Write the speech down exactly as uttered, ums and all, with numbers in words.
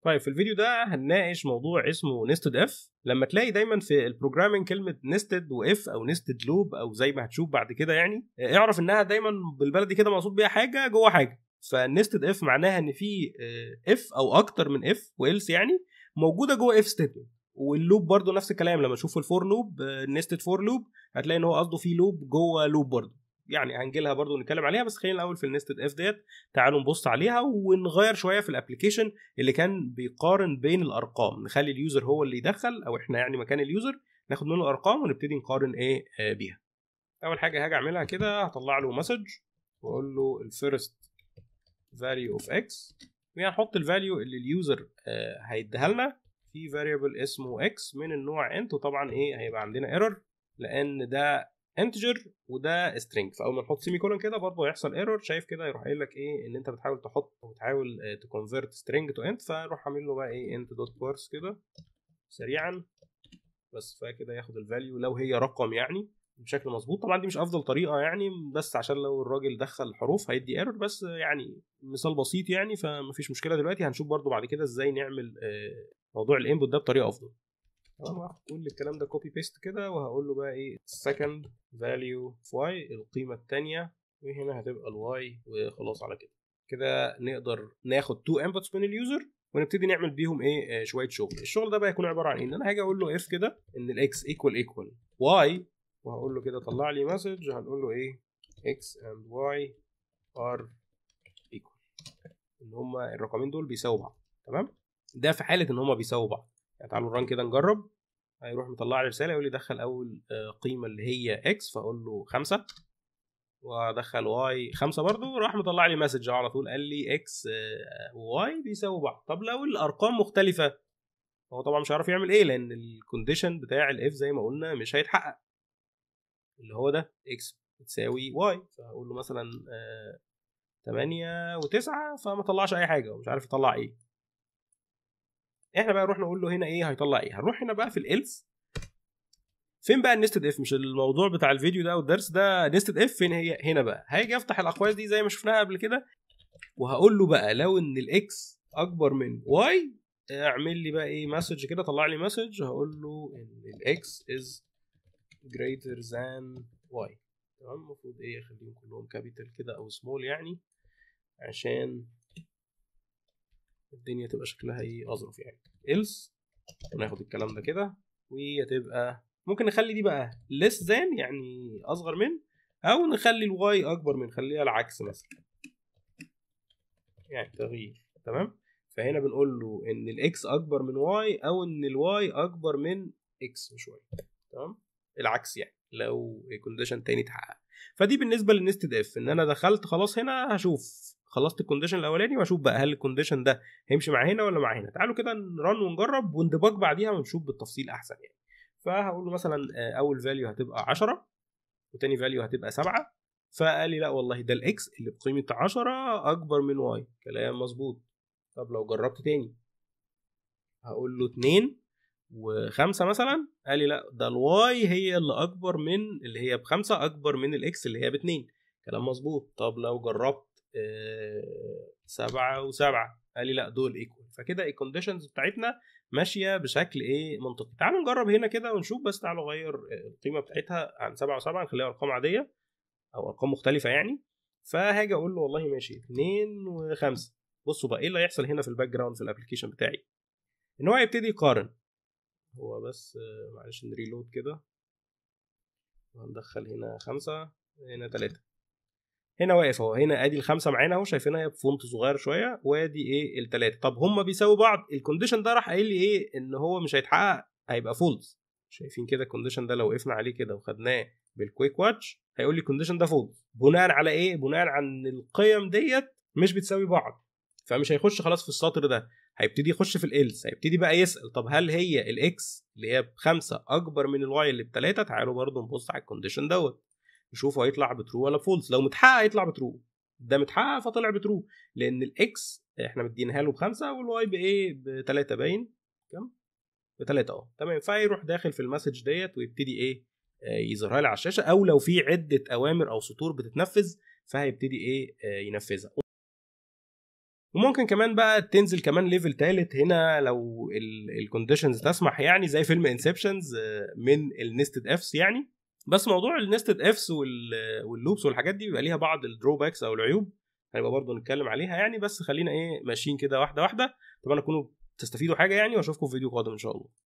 طيب في الفيديو ده هنناقش موضوع اسمه نيستد اف. لما تلاقي دايما في البروجرامينج كلمه نيستد واف او نيستد لوب او زي ما هتشوف بعد كده، يعني اعرف انها دايما بالبلدي كده مقصود بيها حاجه جوه حاجه. فالنيستد اف معناها ان في اف او اكتر من اف وإلس يعني موجوده جوه اف ستيتمنت. واللوب برضو نفس الكلام، لما تشوف الفور لوب نيستد فور لوب هتلاقي ان هو قصده في لوب جوه لوب برضو، يعني هنجيلها برضو نتكلم عليها. بس خلينا الاول في النيستد اف ديت، تعالوا نبص عليها ونغير شويه في الابلكيشن اللي كان بيقارن بين الارقام. نخلي اليوزر هو اللي يدخل، او احنا يعني مكان اليوزر ناخد منه الارقام ونبتدي نقارن ايه آه بيها. اول حاجه هاجي اعملها كده، هطلع له مسج واقول له الفيرست فاليو اوف اكس، وهنحط الفاليو اللي اليوزر آه هيديها لنا في فاريبل اسمه اكس من النوع انت. وطبعا ايه هيبقى عندنا ايرور لان ده انتجر وده سترينج، فاول ما نحط سيمي كولون كده برضه هيحصل ايرور. شايف كده يروح قايل لك ايه ان انت بتحاول تحط وبتحاول تكونفيرت سترينج تو انت، فروح عامل له بقى ايه انت دوت بارس كده سريعا بس، فكده ياخد الفاليو لو هي رقم يعني بشكل مظبوط. طبعا دي مش افضل طريقه يعني، بس عشان لو الراجل دخل حروف هيدي ايرور، بس يعني مثال بسيط يعني فمفيش مشكله. دلوقتي هنشوف برضه بعد كده ازاي نعمل موضوع الانبوت ده بطريقه افضل. تمام، هاخد كل الكلام ده كوبي بيست كده وهقول له بقى ايه second value of y القيمه الثانيه، وهنا هتبقى الواي، وخلاص على كده. كده نقدر ناخد تو انبوتس من اليوزر ونبتدي نعمل بيهم ايه آه شويه شغل. الشغل ده بقى يكون عباره عن ايه؟ ان انا هاجي اقول له اف كده ان الاكس ايكوال ايكوال واي، وهقول له كده طلع لي مسج هنقول له ايه x and y are equal، ان هما الرقمين دول بيساووا بعض. تمام، ده في حاله ان هما بيساووا بعض. يعني تعالوا نران كده نجرب. هيروح مطلع لي رساله يقول لي دخل اول قيمه اللي هي اكس، فاقول له خمسة، وادخل واي خمسة برضو، راح مطلع لي مسج على طول قال لي اكس وواي بيساووا بعض. طب لو الارقام مختلفه هو طبعا مش هيعرف يعمل ايه، لان الكونديشن بتاع الاف زي ما قلنا مش هيتحقق، اللي هو ده اكس بتساوي واي. فهقول له مثلا تمانية وتسعة، فما طلعش اي حاجه ومش عارف يطلع ايه. احنا بقى نروح نقول له هنا ايه هيطلع ايه. هنروح هنا بقى في الالس. فين بقى النستد اف؟ مش الموضوع بتاع الفيديو ده والدرس ده نستد اف فين هي؟ هنا بقى هاجي افتح الاقواس دي زي ما شفناها قبل كده، وهقول له بقى لو ان الاكس اكبر من واي اعمل لي بقى ايه مسج كده، طلع لي مسج. هقول له ان الاكس از greater than y. تمام، المفروض ايه اخليهم كلهم كابيتال كده او سمول يعني عشان الدنيا تبقى شكلها ايه اظرف يعني. else وناخد الكلام ده كده، وهتبقى ممكن نخلي دي بقى less than يعني اصغر من، او نخلي الواي اكبر من، خليها العكس مثلا يعني تغيير. تمام، فهنا بنقول له ان الاكس اكبر من واي او ان الواي اكبر من اكس مش واي. تمام، العكس يعني لو كونديشن تاني اتحقق. فدي بالنسبه للنستد اف، ان انا دخلت خلاص هنا هشوف خلصت الكونديشن الاولاني واشوف بقى هل الكونديشن ده هيمشي مع هنا ولا مع هنا. تعالوا كده نرن ونجرب وندبج بعديها ونشوف بالتفصيل احسن يعني. فهقول له مثلا اول فاليو هتبقى عشرة وتاني فاليو هتبقى سبعة، فقال لي لا والله ده الاكس اللي بقيمه عشرة اكبر من واي. كلام مظبوط. طب لو جربت تاني هقول له اتنين وخمسة مثلا، قال لي لا ده الواي هي اللي اكبر من اللي هي بخمسة اكبر من الاكس اللي هي باتنين. كلام مظبوط. طب لو جربت آه سبعة وسبعة قال لي لا دول ايكوال. فكده الكونديشنز بتاعتنا ماشيه بشكل ايه منطقي. تعالوا نجرب هنا كده ونشوف. بس تعالوا نغير القيمه بتاعتها عن سبعة وسبعة نخليها ارقام عاديه او ارقام مختلفه يعني. فهاجي اقول له والله ماشي اتنين وخمسة. بصوا بقى ايه اللي هيحصل هنا في الباك جراوند في الابلكيشن بتاعي، ان هو يبتدي يقارن. هو بس معلش نريلود كده، وهندخل هنا خمسة هنا تلاتة. هنا واقف اهو، هنا ادي الخمسة معانا اهو شايفينها بفونت صغير شويه، وادي ايه التلاتة. طب هما بيساوي بعض. الكونديشن ده راح قايل لي ايه ان هو مش هيتحقق، هيبقى فولس. شايفين كده الكونديشن ده لو وقفنا عليه كده وخدناه بالكويك واتش هيقول لي الكونديشن ده فولس. بناء على ايه؟ بناء على ان القيم ديت مش بتساوي بعض، فمش هيخش خلاص في السطر ده. هيبتدي يخش في الالس، هيبتدي بقى يسال طب هل هي الاكس اللي هي بخمسة اكبر من الواي اللي بتلاتة. تعالوا برضو نبص على الكونديشن دوت نشوفه هيطلع بترو ولا فولس. لو متحقق هيطلع بترو، ده متحقق فطلع بترو، لان الاكس احنا مدينها له بخمسة والواي بايه بتلاتة. باين كام؟ بتلاتة اه. تمام، فيروح داخل في المسج ديت ويبتدي ايه آه يظهرها لي على الشاشه، او لو في عده اوامر او سطور بتتنفذ فهيبتدي ايه آه ينفذها. وممكن كمان بقى تنزل كمان ليفل تالت هنا لو الكونديشنز تسمح، يعني زي فيلم انسبشنز من النستد افس يعني. بس موضوع النستد افس واللوبس والحاجات دي بيبقى ليها بعض الدروباكس او العيوب، هنبقى برضه نتكلم عليها يعني. بس خلينا ايه ماشيين كده واحده واحده. طبعا تكونوا تستفيدوا حاجه يعني، واشوفكم في فيديو قادم ان شاء الله.